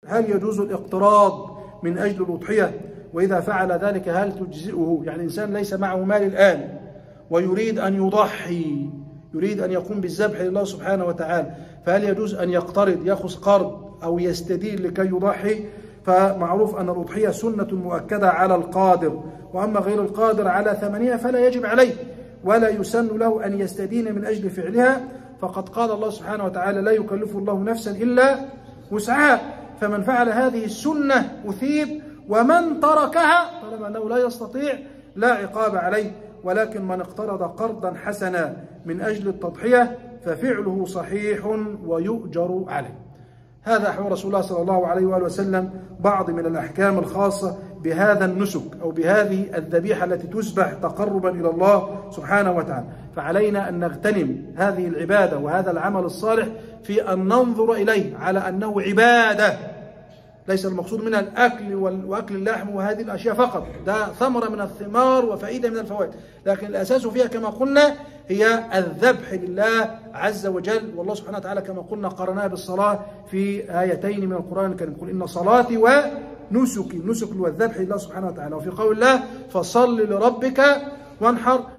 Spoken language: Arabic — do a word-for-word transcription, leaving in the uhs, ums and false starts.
هل يجوز الاقتراض من أجل الأضحية؟ وإذا فعل ذلك هل تجزئه؟ يعني إنسان ليس معه مال الآن ويريد أن يضحي، يريد أن يقوم بالذبح لله سبحانه وتعالى، فهل يجوز أن يقترض، يأخذ قرض أو يستدين لكي يضحي؟ فمعروف أن الأضحية سنة مؤكدة على القادر، وأما غير القادر على ثمنها فلا يجب عليه ولا يسن له أن يستدين من أجل فعلها، فقد قال الله سبحانه وتعالى: لا يكلف الله نفسا إلا وسعها. فمن فعل هذه السنة أثيب، ومن تركها طالما أنه لا يستطيع لا عقاب عليه، ولكن من اقترض قرضا حسنا من أجل التضحية ففعله صحيح ويؤجر عليه. هذا أحوال رسول الله صلى الله عليه وآله وسلم، بعض من الأحكام الخاصة بهذا النسك أو بهذه الذبيحة التي تذبح تقربا إلى الله سبحانه وتعالى. فعلينا أن نغتنم هذه العبادة وهذا العمل الصالح في أن ننظر إليه على أنه عبادة، ليس المقصود منها الأكل وأكل اللحم وهذه الأشياء فقط، ده ثمرة من الثمار وفائدة من الفوائد، لكن الأساس فيها كما قلنا هي الذبح لله عز وجل. والله سبحانه وتعالى كما قلنا قرناها بالصلاة في آيتين من القرآن الكريم: قل إن صلاتي ونسكي، نسك والذبح لله سبحانه وتعالى. وفي قول الله: فصل لربك وانحر،